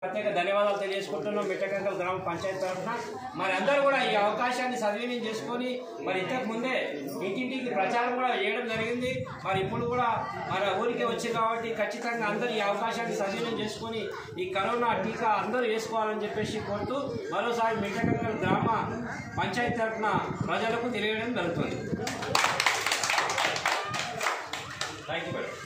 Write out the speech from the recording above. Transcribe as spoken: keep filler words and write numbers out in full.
ప్రత్యేక ధన్యవాదాలు తెలియజేసుకుంటున్నాం మిట్టకంకల్ గ్రామ పంచాయతీ తరఫున. మరి అందరూ కూడా ఈ అవకాశాన్ని సద్వినియోగం చేసుకొని మరి ఇంతకు ముందే ఇంటింటికి ప్రచారం కూడా చేయడం జరిగింది. మరి ఇప్పుడు కూడా మన ఊరికి వచ్చి కాబట్టి ఖచ్చితంగా అందరూ ఈ అవకాశాన్ని సద్వినియోగం చేసుకొని ఈ కరోనా టీకా అందరూ వేసుకోవాలని చెప్పేసి కోరుతూ మరోసారి మిట్టకంకల్ గ్రామ పంచాయతీ తరఫున ప్రజలకు తెలియడం జరుగుతుంది. Thank you.